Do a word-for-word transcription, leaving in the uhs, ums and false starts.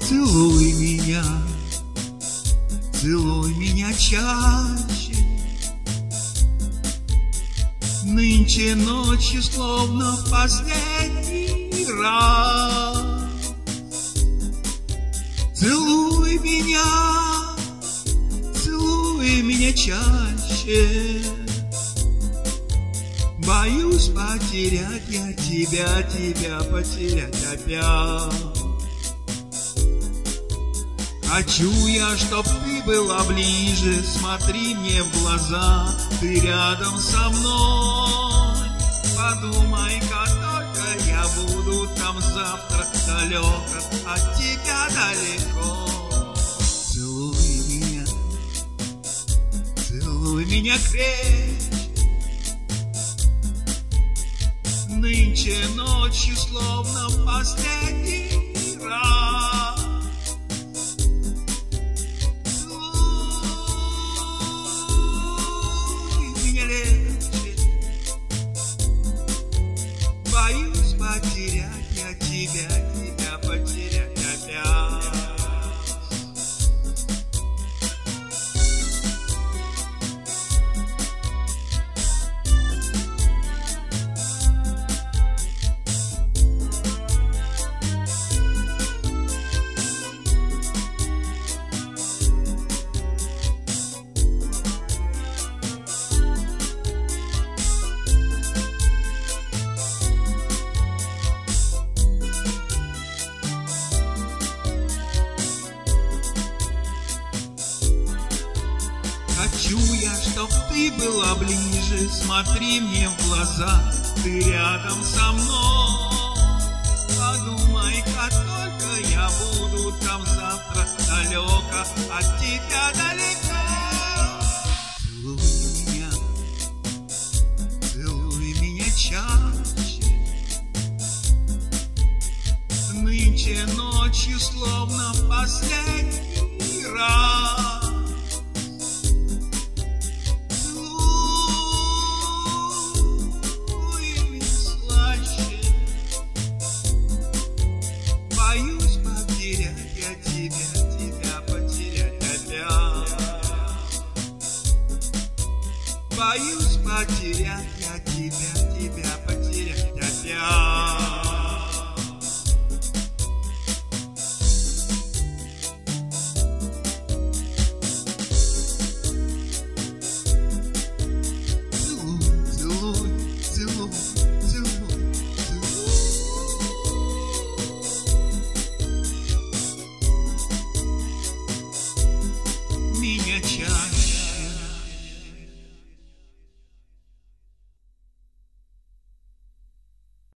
Целуй меня, целуй меня чаще. Нынче ночью словно в последний раз. Целуй меня, целуй меня чаще. Боюсь потерять я тебя, тебя потерять опять. Хочу я, чтоб ты была ближе, смотри мне в глаза, ты рядом со мной. Подумай-ка только, я буду там завтра, далеко от тебя далеко. Целуй меня, целуй меня крепче. Нынче ночью словно в последний раз. Боюсь потерять я тебя, тебя потерять опять. Хочу я, чтоб ты была ближе, смотри мне в глаза, ты рядом со мной. Подумай-ка только, я буду там завтра, далеко от тебя далеко. Целуй меня, целуй меня чаще. Нынче ночью словно в последний раз. Тебя, тебя потерять опять. Боюсь потерять я тебя.